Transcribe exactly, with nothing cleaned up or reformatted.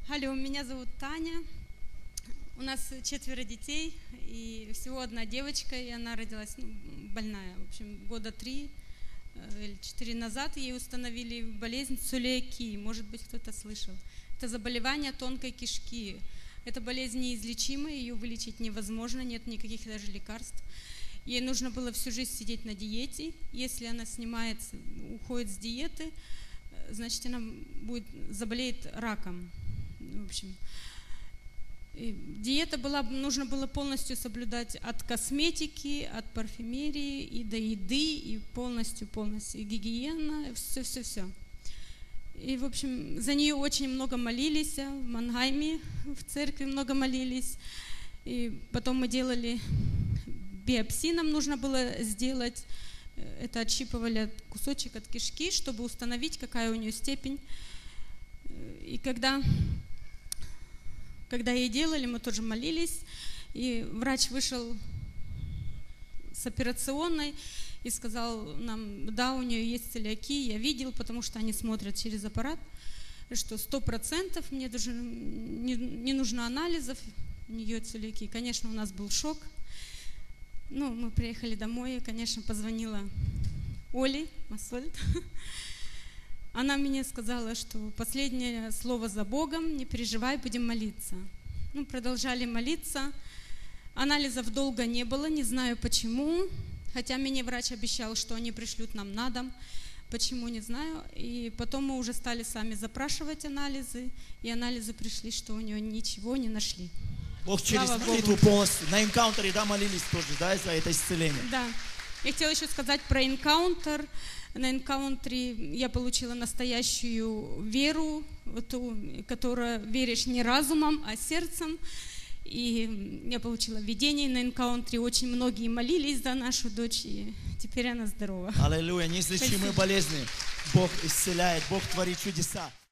Алло, меня зовут Таня. У нас четверо детей и всего одна девочка, и она родилась ну, больная. В общем, года три или четыре назад ей установили болезнь целиакии. Может быть, кто-то слышал. Это заболевание тонкой кишки. Эта болезнь неизлечима, ее вылечить невозможно, нет никаких даже лекарств. Ей нужно было всю жизнь сидеть на диете. Если она снимается, уходит с диеты, значит, она будет, заболеет раком. В общем, и диета была, нужно было полностью соблюдать от косметики, от парфюмерии и до еды, и полностью, полностью, и гигиена, все-все-все. И, в общем, за нее очень много молились, в Мангайме, в церкви много молились. И потом мы делали биопсию, нам нужно было сделать, это отщипывали кусочек от кишки, чтобы установить, какая у нее степень. И когда, когда ей делали, мы тоже молились, и врач вышел с операционной и сказал нам, да, у нее есть целиакия, я видел, потому что они смотрят через аппарат, что сто процентов мне даже не, не нужно анализов, у нее целиакия. Конечно, у нас был шок. Ну, мы приехали домой, я, конечно, позвонила Оле Масольд. Она мне сказала, что последнее слово за Богом, не переживай, будем молиться. Ну, продолжали молиться. Анализов долго не было, не знаю почему. Хотя мне врач обещал, что они пришлют нам на дом. Почему, не знаю. И потом мы уже стали сами запрашивать анализы. И анализы пришли, что у нее ничего не нашли. Бог через молитву полностью. На энкаунтере, да, молились тоже, да, за это исцеление? Да. Я хотела еще сказать про энкаунтер. На энкаунтере я получила настоящую веру, ту, которая веришь не разумом, а сердцем. И я получила видение на энкаунтере. Очень многие молились за нашу дочь, и теперь она здорова. Аллилуйя. Неизлечимые болезни Бог исцеляет, Бог творит чудеса.